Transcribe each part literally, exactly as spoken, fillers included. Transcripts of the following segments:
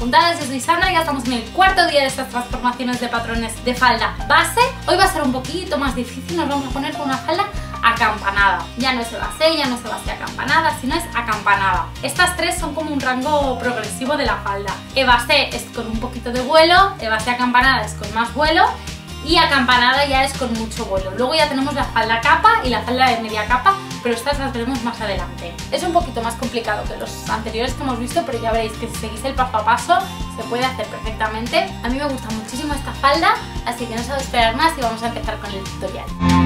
apuntadas, yo soy Sandra y ya estamos en el cuarto día de estas transformaciones de patrones de falda base. Hoy va a ser un poquito más difícil, nos vamos a poner con una falda acampanada. Ya no es base, ya no es base acampanada, sino es acampanada. Estas tres son como un rango progresivo de la falda. E base es con un poquito de vuelo, e base acampanada es con más vuelo y acampanada ya es con mucho vuelo. Luego ya tenemos la falda capa y la falda de media capa, pero estas las veremos más adelante. Es un poquito más complicado que los anteriores que hemos visto, pero ya veréis que si seguís el paso a paso se puede hacer perfectamente. A mí me gusta muchísimo esta falda, así que no se va a esperar más y vamos a empezar con el tutorial.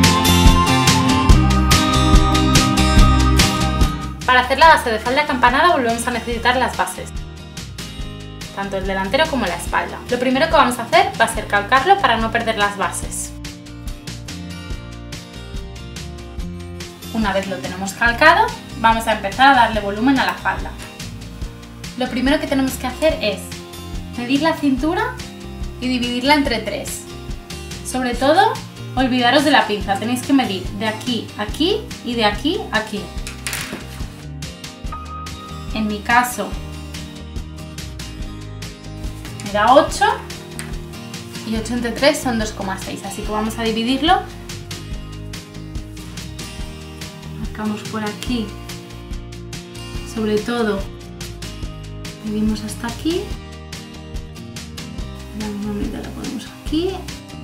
Para hacer la base de falda acampanada volvemos a necesitar las bases, tanto el delantero como la espalda. Lo primero que vamos a hacer va a ser calcarlo para no perder las bases. Una vez lo tenemos calcado, vamos a empezar a darle volumen a la falda. Lo primero que tenemos que hacer es medir la cintura y dividirla entre tres. Sobre todo, olvidaros de la pinza, tenéis que medir de aquí a aquí y de aquí a aquí. En mi caso me da ocho y ocho entre tres son dos coma seis, así que vamos a dividirlo. Marcamos por aquí, sobre todo medimos hasta aquí, la misma medida la ponemos aquí.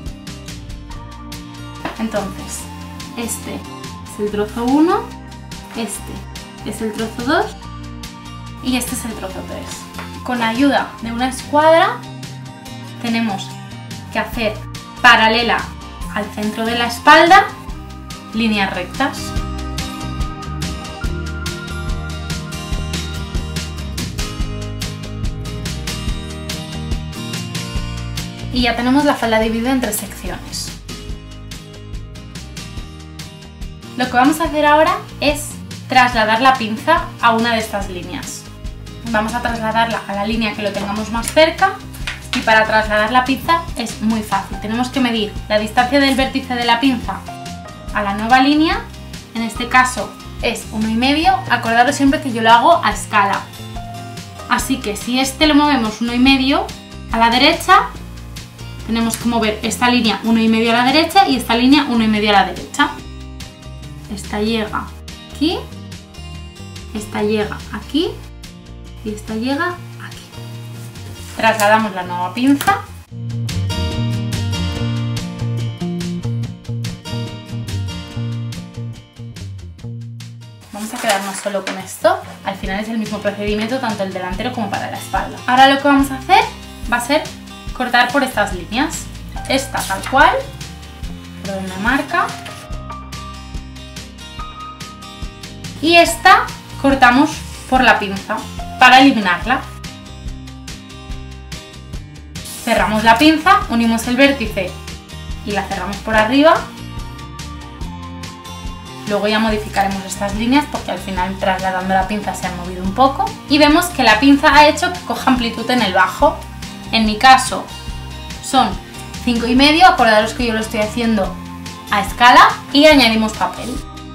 Entonces este es el trozo uno, este es el trozo dos y este es el trozo tres. Con ayuda de una escuadra tenemos que hacer paralela al centro de la espalda líneas rectas. Y ya tenemos la falda dividida en tres secciones. Lo que vamos a hacer ahora es trasladar la pinza a una de estas líneas. Vamos a trasladarla a la línea que lo tengamos más cerca y para trasladar la pinza es muy fácil. Tenemos que medir la distancia del vértice de la pinza a la nueva línea, en este caso es uno y medio. Acordaros siempre que yo lo hago a escala. Así que si este lo movemos uno y medio a la derecha, tenemos que mover esta línea uno y medio a la derecha y esta línea uno y medio a la derecha. Esta llega aquí, esta llega aquí y esta llega aquí. Trasladamos la nueva pinza. Vamos a quedarnos solo con esto. Al final es el mismo procedimiento tanto el delantero como para la espalda. Ahora lo que vamos a hacer va a ser cortar por estas líneas. Esta tal cual, por donde marca. Y esta cortamos por la pinza para eliminarla. Cerramos la pinza, unimos el vértice y la cerramos por arriba. Luego ya modificaremos estas líneas porque al final trasladando la pinza se han movido un poco. Y vemos que la pinza ha hecho que coja amplitud en el bajo. En mi caso son cinco y medio, acordaros que yo lo estoy haciendo a escala y añadimos papel.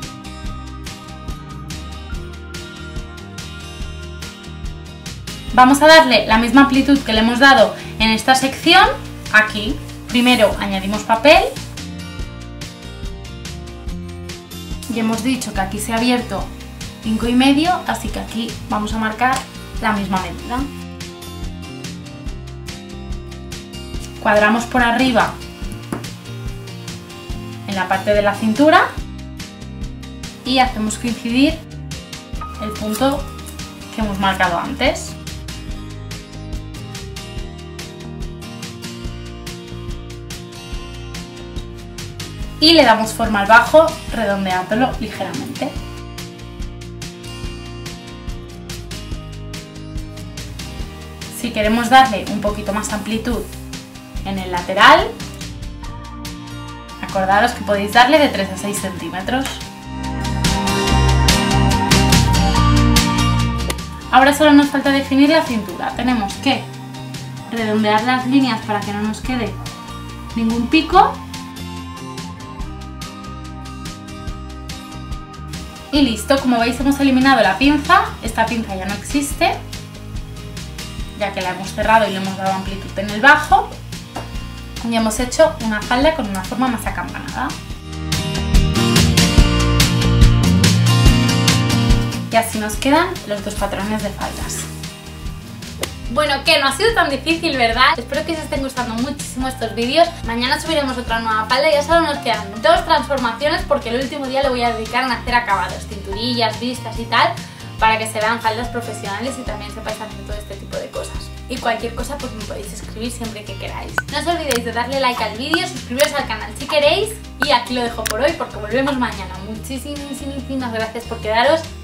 Vamos a darle la misma amplitud que le hemos dado en esta sección aquí. Primero añadimos papel y hemos dicho que aquí se ha abierto cinco y medio, así que aquí vamos a marcar la misma medida. Cuadramos por arriba en la parte de la cintura y hacemos coincidir el punto que hemos marcado antes. Y le damos forma al bajo redondeándolo ligeramente. Si queremos darle un poquito más amplitud en el lateral, acordaros que podéis darle de tres a seis centímetros. Ahora solo nos falta definir la cintura. Tenemos que redondear las líneas para que no nos quede ningún pico. Y listo, como veis hemos eliminado la pinza, esta pinza ya no existe. ya que la hemos cerrado y le hemos dado amplitud en el bajo, y hemos hecho una falda con una forma más acampanada. Y así nos quedan los dos patrones de faldas. Bueno, que no ha sido tan difícil, ¿verdad? Espero que os estén gustando muchísimo estos vídeos. Mañana subiremos otra nueva falda y ya solo nos quedan dos transformaciones, porque el último día lo voy a dedicar a hacer acabados, cinturillas, vistas y tal, para que se vean faldas profesionales y también sepáis hacer todo este tipo de cosas. Y cualquier cosa pues me podéis escribir siempre que queráis. No os olvidéis de darle like al vídeo, suscribiros al canal si queréis, y aquí lo dejo por hoy porque volvemos mañana. Muchísimas gracias por quedaros.